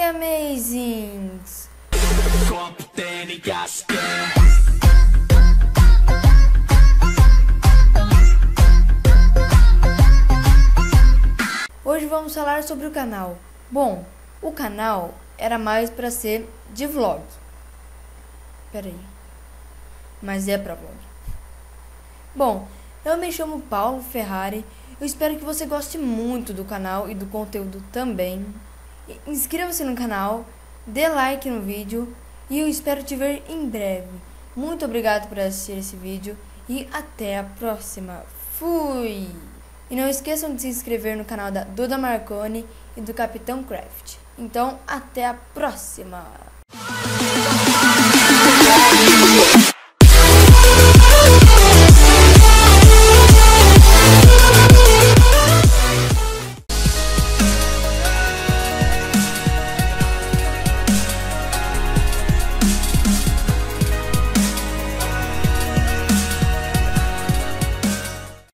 Oi, Amazings! Hoje vamos falar sobre o canal. Bom, o canal era mais para ser de vlog. Mas é para vlog. Bom, eu me chamo Paulo Ferrari. Eu espero que você goste muito do canal e do conteúdo também. Inscreva-se no canal, dê like no vídeo e eu espero te ver em breve. Muito obrigado por assistir esse vídeo e até a próxima. Fui! E não esqueçam de se inscrever no canal da Duda Marconi e do Capitão Craft. Então, até a próxima!